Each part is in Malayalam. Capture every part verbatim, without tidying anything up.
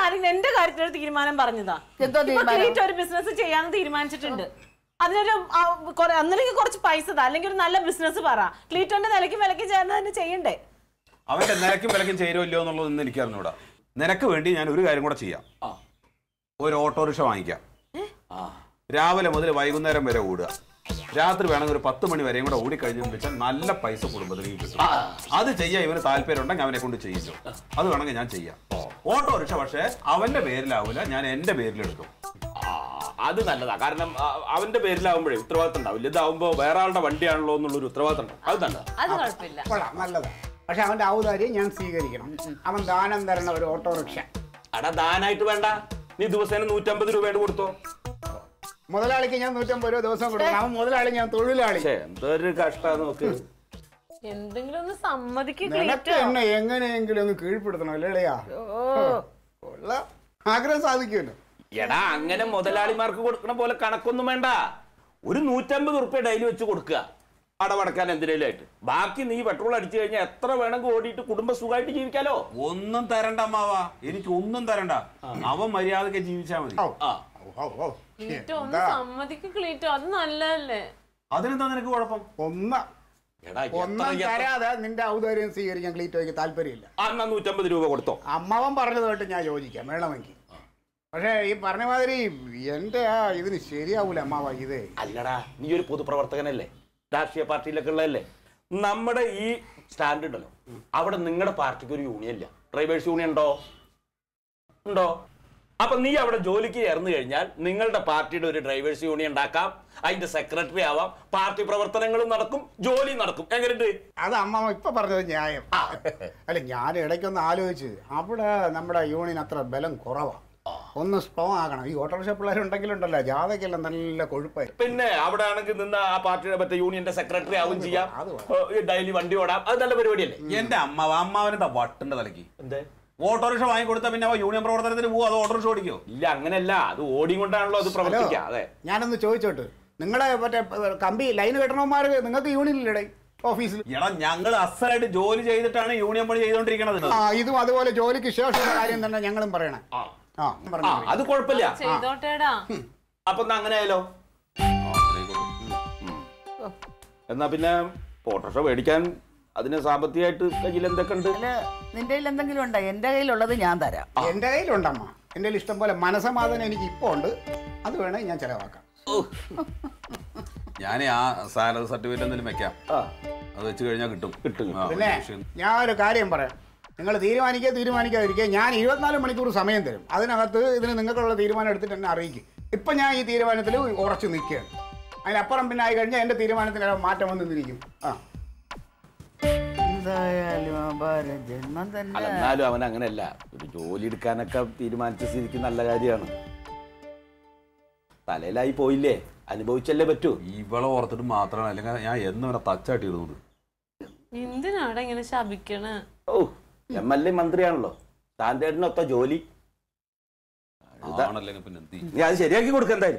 ആരെങ്കിലും എന്റെ കാര്യത്തിൽ ഒരു തീരുമാനം പറഞ്ഞതാ. ക്ലീറ്റോ ഒരു ബിസിനസ് ചെയ്യാന്ന് തീരുമാനിച്ചിട്ടുണ്ട്. അതിനൊരു ഒന്നില്ലെങ്കിൽ കുറച്ച് പൈസ അല്ലെങ്കിൽ ഒരു നല്ല ബിസിനസ് പറ. ക്ലീറ്റോന്റെ നിലയ്ക്കും വിലക്കും ചേർന്ന് തന്നെ ചെയ്യണ്ടേ? അവന്റെ നിലയ്ക്കും വിലക്കും ചേരുമല്ലോ എന്നുള്ളതൊന്നും എനിക്ക് അറിഞ്ഞൂടാ. നിനക്ക് വേണ്ടി ഞാൻ ഒരു കാര്യം കൂടെ ചെയ്യാം. ഒരു ഓട്ടോറിക്ഷ വാങ്ങിക്കാം. രാവിലെ മുതൽ വൈകുന്നേരം വരെ ഓടുക. രാത്രി വേണമെങ്കിൽ ഒരു പത്ത് മണി വരെയും കൂടെ ഓടിക്കഴിഞ്ഞു വെച്ചാൽ നല്ല പൈസ കുടുംബത്തിന് കിട്ടും. അത് ചെയ്യാൻ ഇവന് താല്പര്യം ഉണ്ടെങ്കിൽ അവനെ കൊണ്ട് ചെയ്യിച്ചു. അത് വേണമെങ്കിൽ ഞാൻ ചെയ്യാം. ഓട്ടോറിക്ഷ പക്ഷേ അവന്റെ പേരിലാവൂല, ഞാൻ എന്റെ പേരിലെടുക്കും. അത് നല്ലതാ. കാരണം അവന്റെ പേരിലാവുമ്പോഴേ ഉത്തരവാദിത്തം ഉണ്ടാവില്ല. ഇതാവുമ്പോ വേറെ ആളുടെ വണ്ടിയാണല്ലോ എന്നുള്ളൊരു ഉത്തരവാദിത്തം ഉണ്ടാവും. അത് നല്ലതാ. കൊള്ളാം, നല്ലതാ. പക്ഷെ അവന്റെ ഔദാര്യം ഞാൻ സ്വീകരിക്കണം. അവൻ ദാനം തരണ ഒരു ഓട്ടോറിക്ഷ. അടാ ദാനായിട്ട് വേണ്ട, നീ ദിവസേന നൂറ്റമ്പത് രൂപയുടെ കൊടുത്തോ. മുതലാളിക്ക് ഞാൻ നൂറ്റമ്പത് രൂപ ദിവസം കൊടുക്കണം. അവൻ മുതലാളി, ഞാൻ തൊഴിലാളി. എന്തൊരു കഷ്ടം നോക്ക്. എന്തെങ്കിലും ഒന്ന് സമ്മതിക്കും. എന്നെ എങ്ങനെയെങ്കിലും ഒന്ന് കീഴ്പ്പെടുത്തണം അല്ലേയാ? കൊള്ളാം, ആഗ്രഹം സാധിക്കുമല്ലോ. എടാ അങ്ങനെ മുതലാളിമാർക്ക് കൊടുക്കണ പോലെ കണക്കൊന്നും വേണ്ട. ഒരു നൂറ്റമ്പത് ഉറുപ്പ്യ ഡെയിലി വെച്ച് കൊടുക്കുക അടവടക്കാൻ എന്തിനേലും ആയിട്ട്. ബാക്കി നീ പെട്രോൾ അടിച്ചു കഴിഞ്ഞാൽ എത്ര വേണമെങ്കിൽ ഓടിയിട്ട് കുടുംബം സുഖമായിട്ട് ജീവിക്കാലോ. ഒന്നും തരണ്ട അമ്മാവാ, എനിക്ക് ഒന്നും തരണ്ട. അവൻ മര്യാദക്ക് ജീവിച്ചാ മതി. അത് നല്ലതല്ലേ? അതിനെന്താ നിനക്ക് കുഴപ്പം? ഒന്ന ഒന്നും തരാതെ നിന്റെ ഔദാര്യം സ്വീകരിക്കാൻ ക്ലീറ്റോയ്ക്ക് താല്പര്യമില്ല. എന്നാ നൂറ്റമ്പത് രൂപ കൊടുത്തോ. അമ്മാവൻ പറഞ്ഞതുമായിട്ട് ഞാൻ യോജിക്കാം, വേണമെങ്കിൽ. പക്ഷേ ഈ പറഞ്ഞ മാതിരി എന്റെ ആ ഇതിന് ശരിയാവൂല അമ്മാവ. ഇത് അല്ലടാ, നീ ഒരു പൊതുപ്രവർത്തകനല്ലേ, രാഷ്ട്രീയ പാർട്ടിയിലൊക്കെ ഉള്ളതല്ലേ. നമ്മുടെ ഈ സ്റ്റാൻഡ് ഉണ്ടല്ലോ, അവിടെ നിങ്ങളുടെ പാർട്ടിക്ക് ഒരു യൂണിയൻ ഇല്ല. ഡ്രൈവേഴ്സ് യൂണിയൻ ഉണ്ടോ? ഉണ്ടോ? അപ്പൊ നീ അവിടെ ജോലിക്ക് ചേർന്ന് കഴിഞ്ഞാൽ നിങ്ങളുടെ പാർട്ടിയുടെ ഒരു ഡ്രൈവേഴ്സ് യൂണിയൻ ഉണ്ടാക്കാം. അതിന്റെ സെക്രട്ടറി ആവാം. പാർട്ടി പ്രവർത്തനങ്ങളും നടക്കും, ജോലി നടക്കും. എങ്ങനെയുണ്ട്? അത് അമ്മാവ ഇപ്പൊ പറഞ്ഞത് ന്യായം. അല്ല, ഞാൻ ഇടയ്ക്കൊന്ന് ആലോചിച്ച് അവിടെ നമ്മുടെ യൂണിയൻ അത്ര ബലം കുറവാ. ഒന്ന് സ്ട്രോങ് ആക്കണം. ഈ ഓട്ടോറിക്ഷ പിള്ളേരുണ്ടെങ്കിലുണ്ടല്ലോ, ജാഥയ്ക്കെല്ലാം നല്ല കൊഴുപ്പായി. പിന്നെ അവിടെ ആണെങ്കിൽ നിന്ന് ആ പാർട്ടിയുടെ മറ്റേ യൂണിയന്റെ സെക്രട്ടറി ആവും ചെയ്യാം. ഡെയിലി വണ്ടി ഓടാം. അത് നല്ല പരിപാടിയല്ലേ? എന്റെ അമ്മാവ അമ്മാവനെന്താ വട്ടുണ്ട് തലക്ക്. എന്തേ? ഓട്ടോറിക്ഷ വാങ്ങിക്കൊടുത്താൽ പിന്നെ യൂണിയൻ പ്രവർത്തനത്തിന് പോവും, അത് ഓട്ടോറിക്ഷ ഓടിക്കോ? ഇല്ല, അങ്ങനെയല്ല. അത് ഓടി കൊണ്ടാണല്ലോ അത് പ്രവർത്തിക്കുക. അതെ, ഞാനൊന്ന് ചോദിച്ചോട്ട്, നിങ്ങളെ മറ്റേ കമ്പി ലൈൻ കെട്ടണന്മാർ നിങ്ങൾക്ക് യൂണിയനിലിടെ ഓഫീസിൽ? എടാ, ഞങ്ങൾ അസലായിട്ട് ജോലി ചെയ്തിട്ടാണ് യൂണിയൻ പണി ചെയ്തോണ്ടിരിക്കണത്. ആ, ഇതും അതുപോലെ ജോലിക്ക് ശേഷം കാര്യം തന്നെ ഞങ്ങളും പറയണേ. അത് കുഴപ്പമില്ല. ചെയ്തോട്ടേടാ. അപ്പൊ അങ്ങനെ ആയാലോ? എന്നാ പിന്നെ ഓട്ടോറിക്ഷ മേടിക്കാൻ അതിന് സാമ്പത്തികമായിട്ട് കയ്യിൽ എന്തൊക്കെ ഉണ്ട്? നിന്റെ കയ്യിൽ എന്തെങ്കിലും ഉണ്ടോ? എന്റെ കയ്യിലുള്ളത് ഞാൻ തരാം. എന്റെ കയ്യിലുണ്ടമ്മ. എന്റെ കയ്യിൽ ഇഷ്ടം പോലെ മനസമാധാനം എനിക്ക് ഇപ്പൊ ഉണ്ട്. അത് വേണമെങ്കിൽ ഞാൻ ചെലവാക്കാം. ഞാൻ ആ സാലറി സർട്ടിഫിക്കറ്റ് എന്തെങ്കിലും വെക്കാം. അത് വെച്ച് കഴിഞ്ഞാൽ കിട്ടും കിട്ടും പിന്നെ ഞാൻ ഒരു കാര്യം പറയാം. നിങ്ങൾ തീരുമാനിക്കുക തീരുമാനിക്കാതിരിക്കുക, ഞാൻ ഇരുപത്തിനാല് മണിക്കൂർ സമയം തരും. അതിനകത്ത് ഇതിന് നിങ്ങൾക്കുള്ള തീരുമാനം എടുത്തിട്ട് എന്നെ അറിയിക്കും. ഇപ്പൊ ഞാൻ ഈ തീരുമാനത്തിൽ ഉറച്ചു നിൽക്കുകയാണ്. അതിനപ്പുറം പിന്നെ ആയി കഴിഞ്ഞാൽ എന്റെ തീരുമാനത്തിന് മാറ്റം വന്നിരിക്കും. ആ, എന്നാലും അവൻ അങ്ങനെയല്ല. ഒരു ജോലി എടുക്കാനൊക്കെ തീരുമാനിച്ച സ്ഥിതിക്ക് നല്ല കാര്യമാണ്. തലയിലായി പോയില്ലേ, അനുഭവിച്ചല്ലേ പറ്റൂ. ഇവളെ ഓർത്തിട്ട് മാത്രമാണ്, അല്ലെങ്കിൽ ഞാൻ എന്നും ഇവിടെ തച്ചാട്ടി ഇടുന്നത്. എന്തിനാണ് ഇങ്ങനെ ശപിക്കണ? ഓ, എം എൽ എ മന്ത്രിയാണല്ലോ, താന്തേടിനൊത്ത ജോലി. നീ അത് ശരിയാക്കി കൊടുക്ക എന്തായാലും.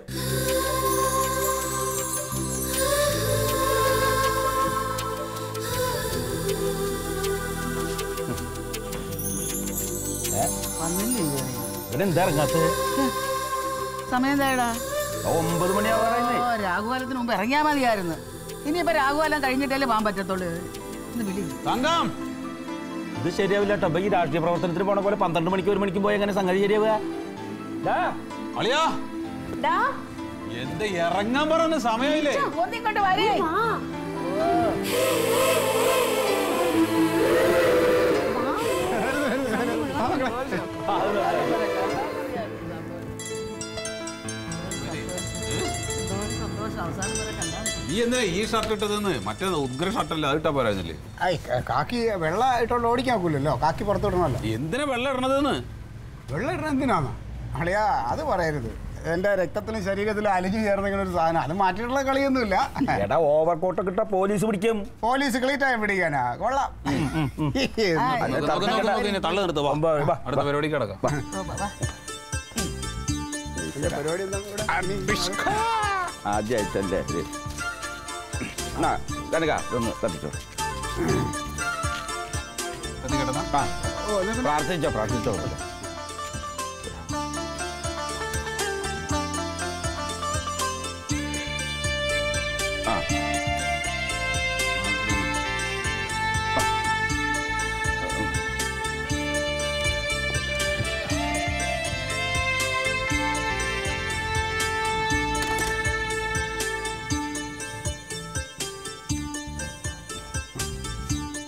എന്താ ഇറങ്ങാത്ത സമയം തേടാ? ഒമ്പത് മണിയാവാറായില്ലേ? രാഘുകാലത്തിന് മുമ്പ് ഇറങ്ങിയാ മതിയായിരുന്നു. ഇനിയിപ്പോ രാഘുകാലം കഴിഞ്ഞിട്ടല്ലേ പോകാൻ പറ്റത്തുള്ളൂ. തങ്കം, ഇത് ശരിയാവില്ല കേട്ടോ. ഈ രാഷ്ട്രീയ പ്രവർത്തനത്തിന് പോണ പോലെ പന്ത്രണ്ട് മണിക്ക് ഒരു മണിക്കും പോയി എങ്ങനെ സംഗതി ശരിയാവുക? എന്ത് ഇറങ്ങാൻ പറഞ്ഞ സമയമില്ലേ? ഒന്നിങ്ങോട്ട് വരേ. നീ എന്തിനാ ഈ ഷർട്ട് ഇട്ടതെന്ന്? മറ്റേ ഉഗ്ര ഷർട്ടല്ല, അത് ഇട്ടാ പോരായിരുന്നില്ലേ? കാക്കി വെള്ളം ഇട്ടോണ്ട് ഓടിക്കാക്കൂലല്ലോ, കാക്കി പുറത്തോടണമല്ലോ. എന്തിനാ വെള്ളം ഇടണതെന്ന്? വെള്ളം ഇടണ എന്തിനാന്ന് അളിയാ? അത് പറയരുത്. എന്റെ രക്തത്തിലും ശരീരത്തിലും അലിഞ്ഞു ചേർന്നിങ്ങനെ ഒരു സാധനം, അത് മാറ്റിയിട്ടുള്ള കളിയൊന്നുമില്ല. എടാ, ഓവർ കോട്ടൊക്കെ ഇട്ടാ പോലീസ് പിടിക്കും. പോലീസ് ക്ലീറ്റായി പിടിക്കാനാ? കൊള്ളാം. തള്ളു നിർത്തുവാ, അടുത്ത പരിപാടി കിടക്കാം. ആദ്യമായിട്ടല്ലേ ഒന്ന് തട്ടിച്ചോ. പ്രാർത്ഥിച്ചോ പ്രാർത്ഥിച്ചോ.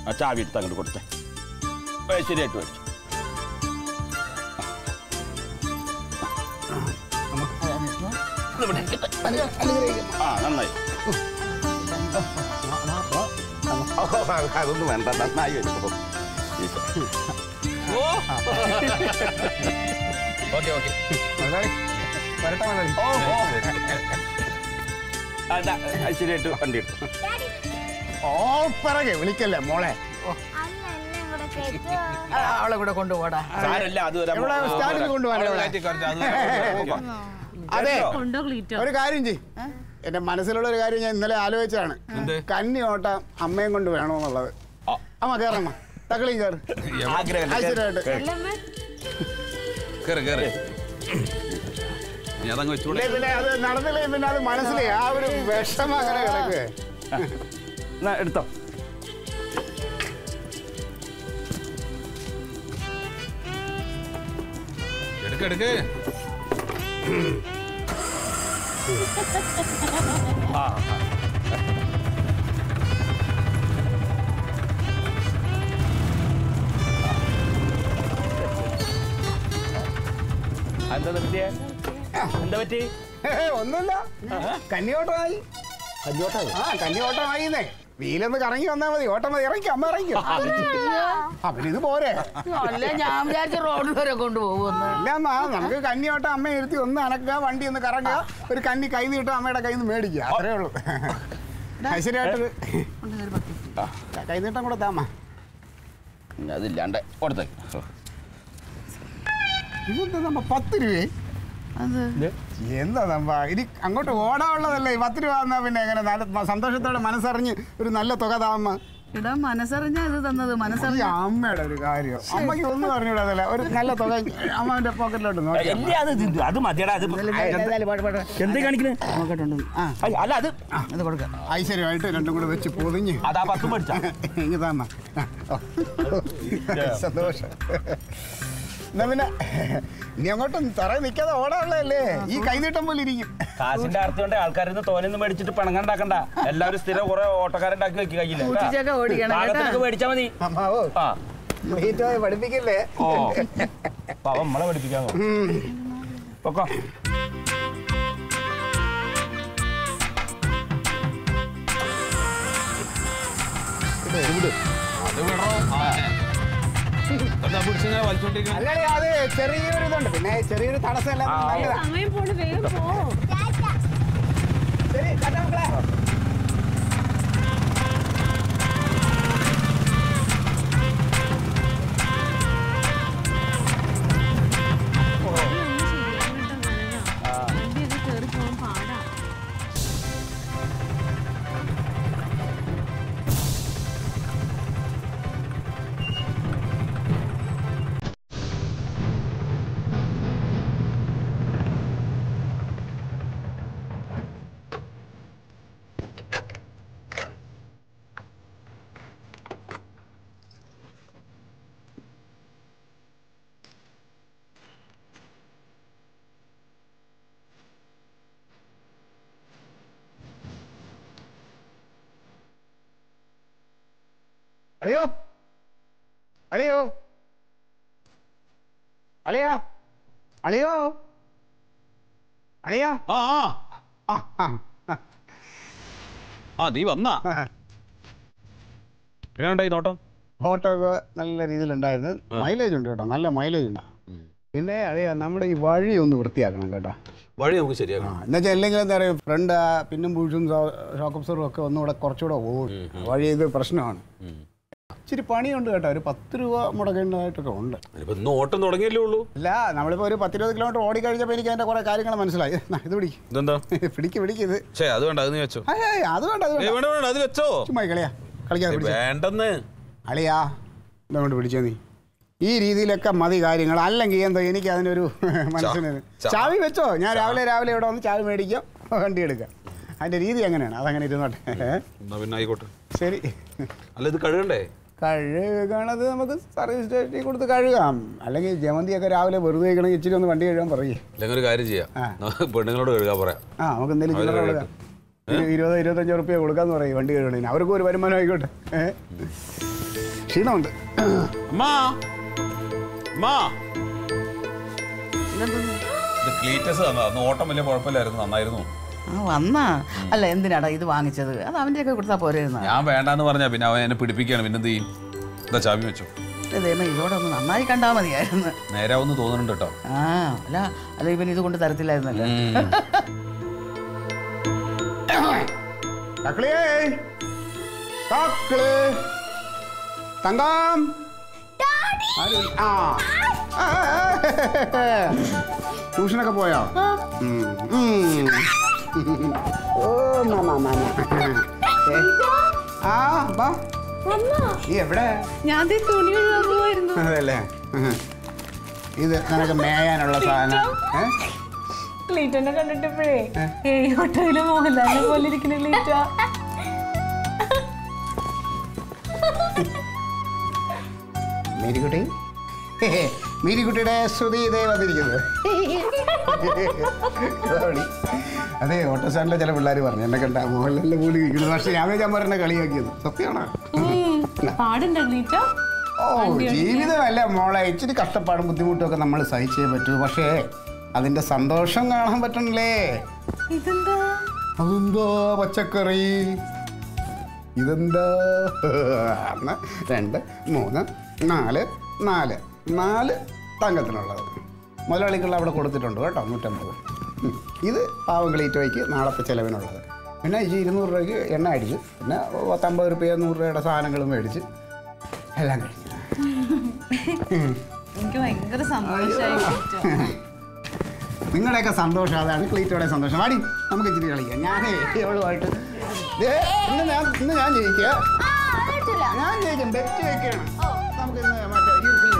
ആ ചാവി എടുത്ത് അങ്ങോട്ട് കൊടുത്തേ. ശരിയായിട്ട് മേടിച്ചു. ആ നന്നായി. അതൊന്നും വേണ്ട, നന്നായി വരുമ്പോ. ഓക്കെ ഓക്കെ ശരിയായിട്ട് വണ്ടി എടുത്തു. ഓ പറകെ വിളിക്കല്ലേ മോളെ, അവളെ കൂടെ കൊണ്ടുപോടാ. സാരല്ല, അത് സ്റ്റാൻഡിൽ കൊണ്ടുപോകാൻ. അതെ, കൊണ്ടോ ക്ലീറ്റോ? ഒരു കാര്യം ചെയ്, എന്റെ മനസ്സിലുള്ള ഒരു കാര്യം ഞാൻ ഇന്നലെ ആലോചിച്ചാണ്. കന്നി ഓട്ടം അമ്മയും കൊണ്ട് വേണമെന്നുള്ളത്. അമ്മ കേറമ്മ, തക്കളിയും കയറി ഐശ്വര്യമായിട്ട്. പിന്നെ അത് നടന്നില്ലേ, പിന്നെ അത് മനസ്സിലേ ആ ഒരു വിഷമം അങ്ങനെ കിടക്കുക. എടുത്തോ. എടുക്കെടുക്ക്. ആ എന്താ പറ്റിയേ? എന്താ പറ്റി? ഒന്നുമില്ല, കന്നിയോട്ടമായി. കഞ്ഞോട്ടായി? ആ കന്നിയോട്ടമായിന്നേ. വീലൊന്ന് കറങ്ങി വന്നാ മതി, ഓട്ടം മതി. ഇറങ്ങി അമ്മ ഇറങ്ങിയോ? അവനിത് പോരെ. അല്ല, ഞാൻ വിചാരിച്ച റോഡ് വരെ കൊണ്ടുപോകുന്നു. ഇല്ല അമ്മ, നമുക്ക് കന്നിയോട്ടം അമ്മ ഇരുത്തി ഒന്ന് അനക്കുക, വണ്ടി ഒന്ന് കറങ്ങുക, ഒരു കന്നി കൈ നീട്ടോ അമ്മയുടെ കയ്യിൽ നിന്ന് മേടിക്കുക, അത്രേ ഉള്ളൂ. ഐശ്വര്യമായിട്ട് കൈ നീട്ടം കൂടെ താമ്മ. അതില്ലാണ്ട് കൊടുത്തേ. ഇതെന്താ നമ്മ പത്ത് രൂപയെ? എന്താ നമ്മ ഇനി അങ്ങോട്ട് ഓടാനുള്ളതല്ലേ ഈ പത്ത് രൂപ തന്നാ പിന്നെ എങ്ങനെ നല്ല സന്തോഷത്തോടെ മനസ്സറിഞ്ഞ് ഒരു നല്ല തുക താമ്മ. ഇടാ മനസ്സറിഞ്ഞാ ഇത് തന്നത്. മനസ്സറിഞ്ഞ അമ്മയുടെ ഒരു കാര്യം അമ്മയ്ക്ക് ഒന്നും പറഞ്ഞൂടാതല്ല. ഒരു നല്ല തുക അമ്മന്റെ പോക്കറ്റിലോട്ട് നോക്കി. അത് മതിയടാ. എന്ത് കാണിക്കണേ? അല്ല, അത് അത് കൊടുക്കാം. ഐശ്വര്യമായിട്ട് രണ്ടും കൂടെ വെച്ച് പൊതിഞ്ഞ് അതാ പത്ത് മേടിച്ച ഇങ്ങ് താമ്മ. സന്തോഷം. എന്നാ പിന്നെ ഇനി അങ്ങോട്ടും തറ നിൽക്കാതെ ഓടാനുള്ളതല്ലേ, ഈ കൈനീട്ടം പോലെ ഇരിക്കും. കാശിന്റെ അർത്ഥം കൊണ്ട് ആൾക്കാരിന്ന് തോനെന്ന് മേടിച്ചിട്ട് പണങ്ങണ്ടാക്കണ്ട. എല്ലാവരും സ്ഥിരം കുറെ ഓട്ടക്കാരുണ്ടാക്കി വെക്കുക. കയ്യില് ഓടിക്കണം, മേടിച്ചാ മതി. അമ്മാവോ പഠിപ്പിക്കില്ലേ? ഓ പാവം നമ്മളെ പഠിപ്പിക്കാമോ? പൊക്കോ. അല്ലേ അത് ചെറിയൊരു ഇതുണ്ട്, പിന്നെ ചെറിയൊരു തടസ്സം എല്ലാം നല്ലതാ. സമയം പോണ്, വേഗം പോ. ശരി, ടാറ്റാ മക്കളെ. അളിയോ അളിയോ അളിയാ അളിയോ അളിയാ. ആ ആ നീ വന്നാ? എങ്ങനെയുണ്ടായി നോട്ടം? ഫോട്ടോ ഒക്കെ നല്ല രീതിയിലുണ്ടായിരുന്നു. മൈലേജ് ഉണ്ട് കേട്ടോ, നല്ല മൈലേജ് ഉണ്ട്. പിന്നെ അളിയാ നമ്മുടെ ഈ വഴി ഒന്ന് വൃത്തിയാക്കണം കേട്ടോ. വഴി നമുക്ക് ശരിയാക്കണം. എന്ന് വെച്ചാൽ അല്ലെങ്കിൽ എന്താ പറയുക, ഫ്രണ്ട് പിന്നും പൂഴ്സും ഷോക്ക് അബ്സോർവും ഒക്കെ ഒന്നുകൂടെ കുറച്ചുകൂടെ പോകും. വഴി ഇത് പ്രശ്നമാണ്. ഇച്ചിരി പണിയുണ്ട് കേട്ടോ, ഒരു പത്ത് രൂപ മുടക്കേണ്ടതായിട്ടൊക്കെ ഉണ്ട്. ഇന്ന് ഓട്ടം തുടങ്ങിയല്ലേ ഉള്ളൂ. അല്ല, നമ്മളിപ്പോൾ ഒരു പത്തിരുപത് കിലോമീറ്റർ ഓടി കഴിഞ്ഞപ്പോൾ എനിക്ക് അതിൻ്റെ കുറേ കാര്യങ്ങൾ മനസ്സിലായി. ഇത് പിടിക്കും, ഇതെന്താ പിടിക്ക് പിടിക്കത്. അത് വേണ്ട, അത് നീ വെച്ചോ. അത് വേണ്ട, അത് വേണ്ട, അത് വെച്ചോ. ചുമ്മാ കളിയാ കളിക്കാതെ വേണ്ടെന്ന്. അളിയാ ഇതുകൊണ്ട് പിടിച്ചോ നീ. ഈ രീതിയിലൊക്കെ മതി കാര്യങ്ങൾ. അല്ലെങ്കിൽ എന്താ എനിക്ക് അതിനൊരു മനസ്സിന് ചാവി വെച്ചോ. ഞാൻ രാവിലെ രാവിലെ ഇവിടെ വന്ന് ചാവി മേടിക്കാം, വണ്ടി എടുക്കാം. അതിൻ്റെ രീതി അങ്ങനെയാണ്, അതങ്ങനെ ഇരുന്നോട്ടെ. പിന്നെ ആയിക്കോട്ടെ. ശരി. അല്ല ഇത് കഴുകണ്ടേ? കഴുകണത് നമുക്ക് സർവീസ് സ്റ്റേഷനിൽ കൊടുത്ത് കഴുകാം. അല്ലെങ്കിൽ ജമന്തിയൊക്കെ രാവിലെ വെറുതെ കഴിക്കണമെങ്കിൽ ഇച്ചിരി ഒന്ന് വണ്ടി കഴുകാൻ പറയും. അല്ലെങ്കിൽ ഒരു കാര്യം ചെയ്യാം, പെണ്ണുങ്ങളോട് കഴുകാൻ പറയാം. ആ നമുക്ക് എന്തെങ്കിലും ചില്ലറ കൊടുക്കാം. ഇരുപത് ഇരുപത്തഞ്ച് റുപ്യ കൊടുക്കാന്ന് പറയും വണ്ടി കഴുകണേന്. അവർക്കും ഒരു വരുമാനം ആയിക്കോട്ടെ. ക്ഷീണമുണ്ട്. അമ്മാ അമ്മാ ഇത് ക്ലീറ്റസ് തന്നാ. അന്ന് ഓട്ടം വലിയ കുഴപ്പമില്ലായിരുന്നു, നന്നായിരുന്നു. ആ വന്നാ അല്ല എന്തിനാടാ ഇത് വാങ്ങിച്ചത്? അത് അവൻ്റെയൊക്കെ കൊടുത്താൽ പോരായിരുന്ന. ഞാൻ വേണ്ടാന്ന് പറഞ്ഞാ പിന്നെ അവൻ എന്നെ പിടിപ്പിക്കുകയാണ്. പിന്നെന്ത് ചെയ്യും? എന്താ ചാവി വെച്ചോ. ദൈവമേ ഇതോടെ ഒന്ന് നന്നായി കണ്ടാൽ മതിയായിരുന്നു. നേരാവെന്ന് തോന്നുന്നുണ്ട് കേട്ടോ. ആ അല്ല അല്ല ഇവൻ ഇത് കൊണ്ട് തരത്തില്ലായിരുന്നല്ലോ. തക്കളിയേ തക്കള് തങ്കം ആ ട്യൂഷനൊക്കെ പോയോ? ഓ ആ ബാ നീ എവിടെ? ഞാൻ തുണി കഴുകുമായിരുന്നു. അതല്ലേ ഇത് നിനക്ക് മേയാനുള്ള സാധനം. ക്ലീറ്റോനെ കണ്ടിട്ടപ്പോഴേ ഏയ് ഓട്ടോയിലെ മോഹൻലാലിനെ പോലെ ഇരിക്കുന്ന ക്ലീറ്റ. മേരിക്കുട്ടി മേരിക്കുട്ടിയുടെ ശ്രുതി ഇതേ വന്നിരിക്കുന്നത്. അതെ ഓട്ടോ സ്റ്റാൻഡിലെ ചില പിള്ളേർ പറഞ്ഞു എന്നെ കണ്ട മോഹൻലാലിന്റെ പോലെ ഇരിക്കുന്നത്. പക്ഷെ ഞാൻ ഞാൻ പറഞ്ഞ കളിയാക്കിയത് സത്യമാണോ? പാടുണ്ടോ ക്ലീറ്റ? ഓ ജീവിതമല്ല മോളെ, ഇച്ചിരി കഷ്ടപ്പാടും ബുദ്ധിമുട്ടും ഒക്കെ നമ്മൾ സഹിച്ചേ പറ്റൂ. പക്ഷേ അതിന്റെ സന്തോഷം കാണാൻ പറ്റണില്ലേ? ഇതെന്താ? അതെന്താ പച്ചക്കറി? ഇതെന്താ? ഒന്ന് രണ്ട് മൂന്ന് നാല് നാല് നാല് തങ്കത്തിനുള്ളത് മുതലാളിക്കുള്ള അവിടെ കൊടുത്തിട്ടുണ്ട് കേട്ടോ, നൂറ്റമ്പത്. ഇത് പാവം ക്ലീറ്റോയ്ക്ക് നാളത്തെ ചിലവിനുള്ളത്. പിന്നെ ഈ ഇരുന്നൂറ് രൂപയ്ക്ക് എണ്ണ അടിച്ചു, പിന്നെ പത്തമ്പത് റുപ്യ നൂറ് രൂപയുടെ സാധനങ്ങളും മേടിച്ച് എല്ലാം കഴിഞ്ഞു. എനിക്ക് ഭയങ്കര സന്തോഷമായി. നിങ്ങളുടെയൊക്കെ സന്തോഷം അതാണ് ക്ലീറ്റോയുടെ സന്തോഷം. വാടി നമുക്ക് ഇച്ചിരി കളിക്കാം. ഞാൻ എവളുമായിട്ട് ഇന്ന് ഞാൻ ഇന്ന് ഞാൻ ജയിക്കുക. ഞാൻ ജയിക്കും, ബെറ്റ് വെക്കുകയാണ്. നമുക്ക് ഇന്ന് മറ്റേ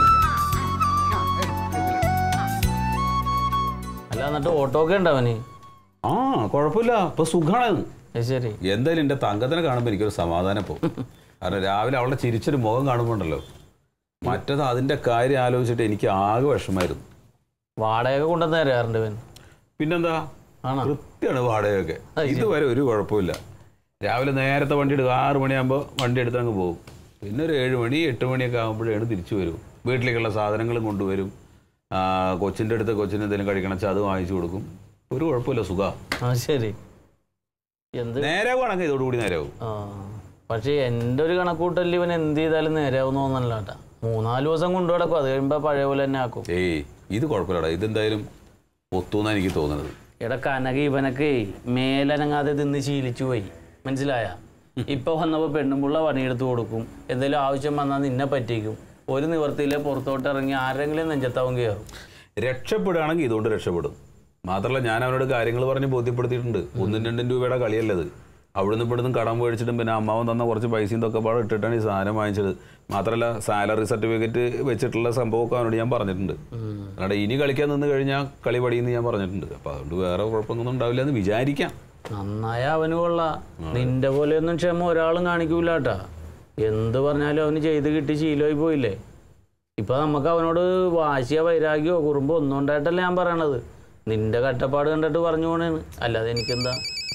അല്ല എന്നിട്ട് ഓട്ടോ ഒക്കെ ഉണ്ടാവന്? ആ കുഴപ്പമില്ല, ഇപ്പൊ സുഖമാണ്. ശരി. എന്തായാലും എൻ്റെ തങ്കത്തിനെ കാണുമ്പോൾ എനിക്കൊരു സമാധാനം പോകും. കാരണം രാവിലെ അവളുടെ ചിരിച്ചൊരു മുഖം കാണുമ്പോണ്ടല്ലോ, മറ്റത് അതിൻ്റെ കാര്യം ആലോചിച്ചിട്ട് എനിക്ക് ആകെ വിഷമായിരുന്നു. വാടകയൊക്കെ കൊണ്ടുവന്ന് തരാറുണ്ട് ഇവൻ. പിന്നെന്താ കൃത്യമാണ് വാടകയൊക്കെ. ഇതുവരെ ഒരു കുഴപ്പമില്ല. രാവിലെ നേരത്തെ വണ്ടി എടുക്കും, ആറ് മണിയാകുമ്പോൾ വണ്ടി എടുത്ത് അങ്ങ് പോകും. പിന്നെ ഒരു ഏഴ് മണി എട്ട് മണിയൊക്കെ ആകുമ്പോഴാണ് തിരിച്ചു വരും. വീട്ടിലേക്കുള്ള സാധനങ്ങളും കൊണ്ടുവരും. കൊച്ചിൻ്റെ അടുത്ത് കൊച്ചിന് എന്തെങ്കിലും കഴിക്കണം വെച്ചാൽ അത് വാങ്ങിച്ചു കൊടുക്കും. ഒരു കുഴപ്പമില്ല, സുഖം. ആ ശരി. എന്ത് നേരാവുകയാണെങ്കിൽ ഇതോടുകൂടി നേരാവും. ആ പക്ഷേ എൻ്റെ ഒരു കണക്കൂട്ടലിൽ ഇവൻ എന്ത് ചെയ്താലും നേരാവുന്ന തോന്നല്ല കേട്ടാ. മൂന്നാല് ദിവസം കൊണ്ടു കിടക്കും, അത് കഴിയുമ്പോൾ പഴയ പോലെ തന്നെ ആക്കും. ഏയ് ഇത് കുഴപ്പമില്ലടാ, ഇതെന്തായാലും ഒത്തുന്നാണ് എനിക്ക് തോന്നുന്നത്. എടാ കനക ഇവനൊക്കെ മേലനങ്ങാതെ തിന്ന് ശീലിച്ചു പോയി, മനസ്സിലായ? ഇപ്പൊ വന്നപ്പോൾ പെണ്ണുമ്പുള്ള പണിയെടുത്ത് കൊടുക്കും, എന്തെങ്കിലും ആവശ്യം വന്നാൽ നിന്നെ പറ്റിക്കും. ഒരു നിവർത്തിയിലെ പുറത്തോട്ട് ഇറങ്ങി ആരെങ്കിലും നെഞ്ചത്താവും കയറും. രക്ഷപ്പെടുകയാണെങ്കിൽ ഇതുകൊണ്ട് രക്ഷപ്പെടും. മാത്രമല്ല ഞാൻ അവനോട് കാര്യങ്ങൾ പറഞ്ഞ് ബോധ്യപ്പെടുത്തിയിട്ടുണ്ട്. ഒന്നും രണ്ടും രൂപയുടെ കളിയല്ലത്. അവിടുന്ന് ഇവിടുന്ന് കടം മേടിച്ചിട്ടും പിന്നെ അമ്മാവൻ തന്ന കുറച്ച് പൈസയും ഇതൊക്കെ പാടെ ഇട്ടിട്ടാണ് ഈ സാധനം വാങ്ങിച്ചത്. മാത്രമല്ല സാലറി സർട്ടിഫിക്കറ്റ് വെച്ചിട്ടുള്ള സംഭവമൊക്കെ അവനോട് ഞാൻ പറഞ്ഞിട്ടുണ്ട്. അല്ലാണ്ട് ഇനി കളിക്കാൻ നിന്ന് കഴിഞ്ഞാൽ കളി പടിയെന്ന് ഞാൻ പറഞ്ഞിട്ടുണ്ട്. അപ്പം അതുകൊണ്ട് വേറെ കുഴപ്പമൊന്നും ഉണ്ടാവില്ല എന്ന് വിചാരിക്കാം. നന്നായ അവന് കൊള്ളാം. നിന്റെ പോലെയൊന്നും ക്ഷമ ഒരാളും കാണിക്കൂല കേട്ടാ. എന്ത് പറഞ്ഞാലും അവന് ചെയ്ത് കിട്ടി ശീലമായി പോയില്ലേ. ഇപ്പൊ നമുക്ക് അവനോട് വാശിയോ വൈരാഗ്യമോ കുറുമ്പോ ഒന്നും ഉണ്ടായിട്ടല്ല ഞാൻ പറയണത്. നിന്റെ കട്ടപ്പാട് കണ്ടിട്ട് പറഞ്ഞു പോണേന്ന്, അല്ലാതെ എനിക്കെന്താ.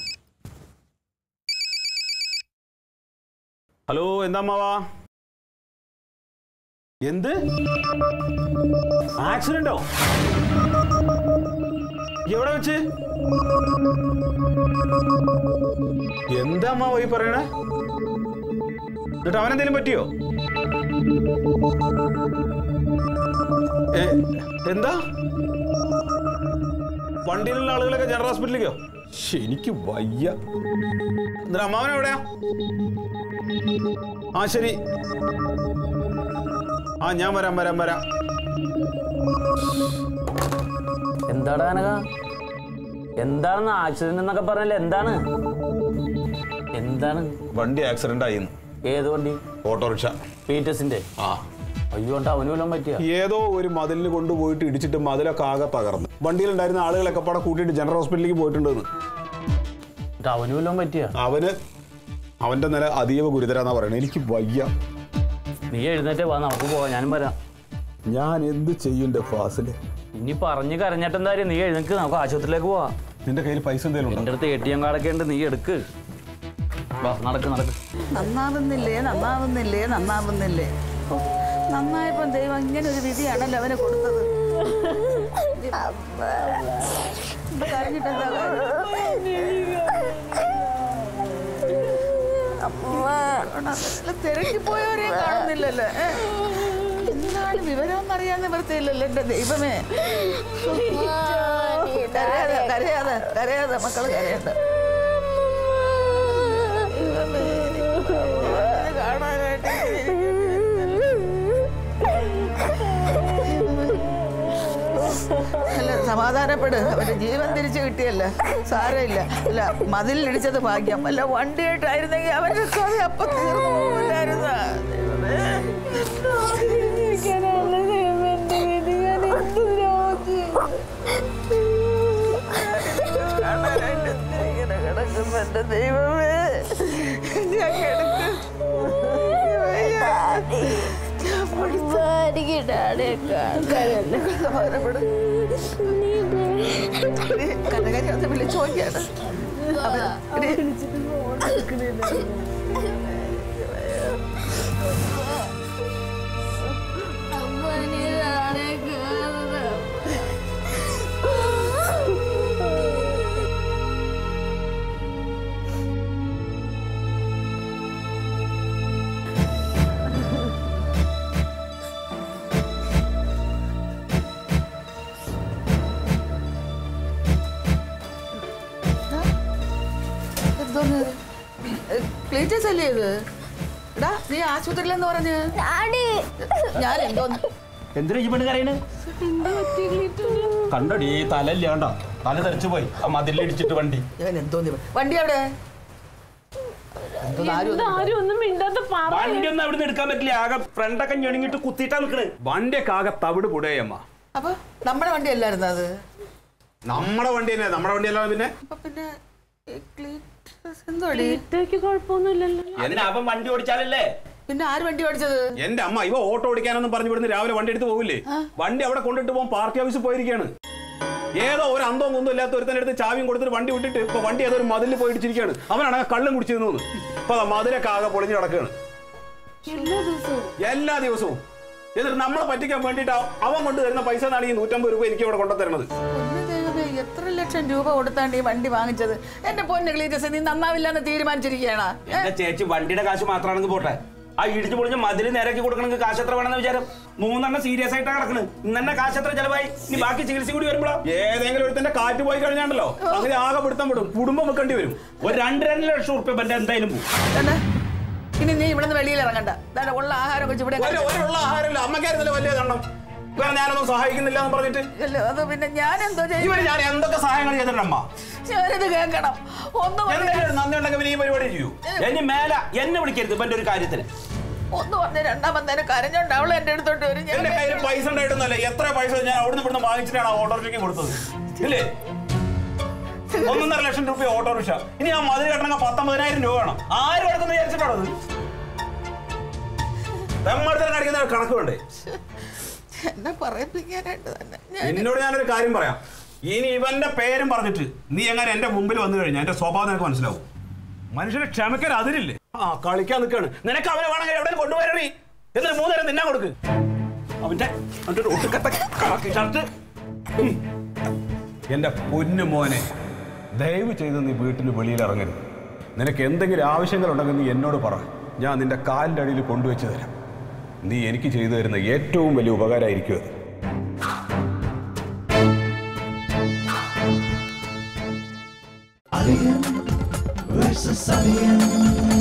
ഹലോ, എന്താ അമ്മാവാ? എന്ത് ആക്സിഡന്റോ? എവിടെ വെച്ച്? എന്താ അമ്മാവ ഈ പറയണേ? എന്നിട്ട് അവനെന്തേലും പറ്റിയോ? എന്താ വണ്ടിയിലുള്ള ആളുകളൊക്കെ ജനറൽ ഹോസ്പിറ്റലിലേക്കോ? എനിക്ക് വയ്യ. എന്നിട്ട് അമ്മാവൻ എവിടെയാ? ആ ശരി, ആ ഞാൻ വരാം വരാം വരാം. എന്താടാ കനക? എന്താണെന്ന് ആക്സിഡന്റ് എന്നൊക്കെ പറഞ്ഞല്ലേ? എന്താണ് എന്താണ്? വണ്ടി ആക്സിഡന്റ് ആയി. ഏത് വണ്ടി? ഓട്ടോറിക്ഷ. പീറ്റസിന്റെ? ആ അയ്യോ, അവന് വല്ലതും പറ്റിയ? ഏതോ ഒരു മതിലിന് കൊണ്ടുപോയിട്ട് ഇടിച്ചിട്ട് മതിലൊക്കെ ആകെ തകർന്നു. വണ്ടിയിലുണ്ടായിരുന്ന ആളുകളൊക്കെ പാടെ കൂട്ടിയിട്ട് ജനറൽ ഹോസ്പിറ്റലിലേക്ക് പോയിട്ടുണ്ടെന്ന്. അവന് വല്ലതും പറ്റിയ? അവന് അവന്റെ നില അതീവ ഗുരുതരാന്നാ പറയണേ. എനിക്ക് വയ്യ. നീ എഴുന്നേറ്റ് വാ, നമുക്ക് പോവാം. ഞാനും വരാം. ഞാൻ എന്ത് ചെയ്യും ഫാസില്? ഇനി പറഞ്ഞ് കരഞ്ഞിട്ട് എന്തായാലും നീ എഴുന്നേക്ക്, നമുക്ക് ആശുപത്രിയിലേക്ക് പോവാ. നിന്റെ കയ്യിൽ പൈസ എന്തെങ്കിലും? എന്റെ അടുത്ത് എ ടി എം കാർഡൊക്കെ ഉണ്ട്, നീ എടുക്ക്. വാ, നടക്ക് നടക്ക്. നന്നാവുന്നില്ലേ നന്നാവുന്നില്ലേ നന്നാവുന്നില്ലേ നന്നായപ്പോ ദൈവം ഇങ്ങനെ ഒരു വിധിയാണല്ലോ അവനെ കൊടുത്തത്. കഴിഞ്ഞിട്ടെന്താ തിരക്കിപ്പോയവരെ കാണുന്നില്ലല്ലോ. എന്താണ് വിവരമൊന്നും അറിയാൻ നിവൃത്തിയില്ലല്ലോ എന്റെ ദൈവമേ. കരയാതെ കരയാതെ കരയാതെ മക്കള് കരയണ്ട. കാണാനായിട്ട് അല്ല, സമാധാനപ്പെട്. അവന്റെ ജീവൻ തിരിച്ചു കിട്ടിയല്ല, സാരമില്ല. അല്ല, മതിലിടിച്ചത് ഭാഗ്യം. അല്ല, വണ്ടിയായിട്ടായിരുന്നെങ്കിൽ അവന്റെ കഥ അപ്പൊ തീർന്നില്ലായിരുന്ന. ഇങ്ങനെ കിടക്കുന്ന എന്റെ ദൈവമേ, ഞാൻ കിടക്ക് കനകരി ഒന്ന് വിളിച്ചു നോക്കിയാണ്. ക്ലീറ്റസ് അല്ലേ ഇത്? എടാ, നീ ആശുപത്രിയിലെന്ന് പറഞ്ഞ് ഞാൻ എന്തോന്ന് എന്തിനാ ഈ പെണ്ണ് കരയണ്? കണ്ടോടി തല ഇല്ലാണ്ടോ, തല തെറിച്ചു പോയി ആ മതിലിടിച്ചിട്ട് വണ്ടി. ഞാൻ എന്തോന്ന് വണ്ടി അവിടെ ആരും ഒന്നും മിണ്ടാത്ത വണ്ടി ഒന്നും അവിടെ നിന്ന് എടുക്കാൻ പറ്റില്ല. ആകെ ഫ്രണ്ടൊക്കെ ഞെണിങ്ങിട്ട് കുത്തിയിട്ടാ നിക്കണ്. വണ്ടിയൊക്കെ ആകെ തവിട് കൂടെയമ്മ. അപ്പൊ നമ്മുടെ വണ്ടി അല്ലായിരുന്നു അത്? നമ്മുടെ വണ്ടി തന്നെ, നമ്മുടെ വണ്ടി അല്ലാതെ പിന്നെ അപ്പൊ പിന്നെ കുഴപ്പമൊന്നുമില്ലല്ലോ. അതിന് അവൻ വണ്ടി ഓടിച്ചാലല്ലേ. പിന്നെ ആര് വണ്ടി ഓടിച്ചത്? എന്റെ അമ്മ ഇവ ഓട്ടോ ഓടിക്കാനൊന്നും പറഞ്ഞു വിടുന്ന രാവിലെ വണ്ടി എടുത്ത് പോകില്ലേ? വണ്ടി അവിടെ കൊണ്ടിട്ട് പോകാൻ പാർട്ടി ഓഫീസിൽ പോയിരിക്കുകയാണ്. ഏതോ ഒരു അന്തവും കുന്തവും ഇല്ലാത്ത ഒരുത്തന്നെ എടുത്ത് ചാവിയും കൊടുത്തിട്ട് വണ്ടി വിട്ടിട്ട് ഇപ്പൊ വണ്ടി ഏതൊരു മതിലിൽ പോയി ഇടിച്ചിരിക്കുകയാണ്. അവനാണ് കള്ളും കുടിച്ചിരുന്നു. ഇപ്പൊ മതിലൊക്കെ ആകെ പൊളിഞ്ഞു കിടക്കുകയാണ് എല്ലാ ദിവസവും. എന്നിട്ട് നമ്മളെ പറ്റിക്കാൻ വേണ്ടിട്ട് അവൻ കൊണ്ട് തരുന്ന പൈസ എന്നാണ് ഈ നൂറ്റമ്പത് രൂപ എനിക്ക് ഇവിടെ കൊണ്ടുതരുന്നത്. എത്ര ലക്ഷം രൂപ കൊടുത്താണ്ട് ഈ വണ്ടി വാങ്ങിച്ചത്? എന്റെ പൊന്നു ക്ലീറ്റസ്, നീ നന്നാവില്ലെന്ന് തീരുമാനിച്ചിരിക്കുകയാണ്. എന്റെ ചേച്ചി വണ്ടിയുടെ കാശ് മാത്രമാണെങ്കിൽ പോട്ടെ, ആ ഇടിച്ചു പൊളിഞ്ഞ മതില് നേരാക്കി കൊടുക്കണമെങ്കിൽ കാശ് എത്ര വേണമെന്ന് വിചാരം? മൂന്നെണ്ണം സീരിയസ് ആയിട്ടാണ് കിടക്കുന്നത്. ഇന്നെ കാശ് എത്ര ചെലവായി? ഇനി ബാക്കി ചികിത്സ കൂടി വരുമ്പോഴോ ഏതെങ്കിലും ഒരുത്തന്റെ കാറ്റ് പോയി കഴിഞ്ഞാണ്ടല്ലോ അങ്ങനെ ആകെ പിടുത്തം വിടും, കുടുംബം വെക്കേണ്ടി വരും. ഒരു രണ്ട് രണ്ട് ലക്ഷം ഉറുപ്പ്യ ബന്റെ എന്തായാലും പോകും. ഇനി നീ ഇവിടെ നിന്ന് വെളിയിൽ ഇറങ്ങണ്ട. ഉള്ള ആഹാരം വെച്ച് ഇവിടെ ഉള്ള ആഹാരമില്ല. അമ്മക്കായിരുന്നല്ലോ വലിയ ദണ്ണം. വേറെ ഞാനൊന്നും സഹായിക്കുന്നില്ല എന്ന് പറഞ്ഞിട്ട് അത് പിന്നെ ഞാൻ എന്തോ ചെയ്യും? ഞാൻ എന്തൊക്കെ സഹായങ്ങൾ ചെയ്തിട്ടുണ്ടമ്മ? ഞാനിത് കേൾക്കണം. ഒന്നും നന്ദി ഉണ്ടെങ്കിൽ ഈ പരിപാടി ചെയ്യൂ. ഇനി മേല എന്നെ വിളിക്കരുത് ഇവന്റെ ഒരു കാര്യത്തിന്. ഒന്ന് പറഞ്ഞ രണ്ടാമത്തേനെ കരഞ്ഞോണ്ട് അവള് എന്റെ അടുത്തോട്ട് വരും. എന്റെ കയ്യിൽ പൈസ ഉണ്ടായിട്ടൊന്നല്ല. എത്ര പൈസ ഞാൻ അവിടുന്ന് ഇവിടുന്ന് വാങ്ങിച്ചിട്ടാണ് ഓട്ടോറിക്ഷയ്ക്ക് കൊടുത്തത് ഇല്ലേ? ഒന്നൊന്നര ലക്ഷം രൂപ ഓട്ടോറിക്ഷ. ഇനി ആ മതിൽ കെട്ടണമെങ്കിൽ പത്തൊമ്പതിനായിരം രൂപ വേണം. ആരും എടുക്കുന്ന വിചാരിച്ചിട്ടാണത്? തെമ്മടുത്തരം കാണിക്കുന്ന കണക്ക് വേണ്ടേ? എന്നെ പറയിപ്പിക്കാനായിട്ട് തന്നെ. എന്നോട് ഞാനൊരു കാര്യം പറയാം. ഇനി ഇവന്റെ പേരും പറഞ്ഞിട്ട് നീ എങ്ങനെ എന്റെ മുമ്പിൽ വന്നു കഴിഞ്ഞാൽ എന്റെ സ്വഭാവം നിനക്ക് മനസ്സിലാവും. മനുഷ്യനെ ക്ഷമിക്കാൻ അതിരില്ലേ? ആ കളിക്കാൻ നിൽക്കാണ്. നിനക്ക് അവനെ വേണമെങ്കിൽ എവിടെ കൊണ്ടുപോയി എന്നിട്ട് മൂന്നേരം തിന്നാൻ കൊടുക്ക്. അവന്റെ ഷർട്ട്. എന്റെ പൊന്നു മോനെ, ദയവ് ചെയ്ത് നീ വീട്ടിന് വെളിയിൽ ഇറങ്ങരുത്. നിനക്ക് എന്തെങ്കിലും ആവശ്യങ്ങളുണ്ടെങ്കിൽ നീ എന്നോട് പറ. ഞാൻ നിന്റെ കാലിൻ്റെ അടിയിൽ കൊണ്ടുവച്ച് തരാം. നീ എനിക്ക് ചെയ്തു തരുന്ന ഏറ്റവും വലിയ ഉപകാരമായിരിക്കും അത്.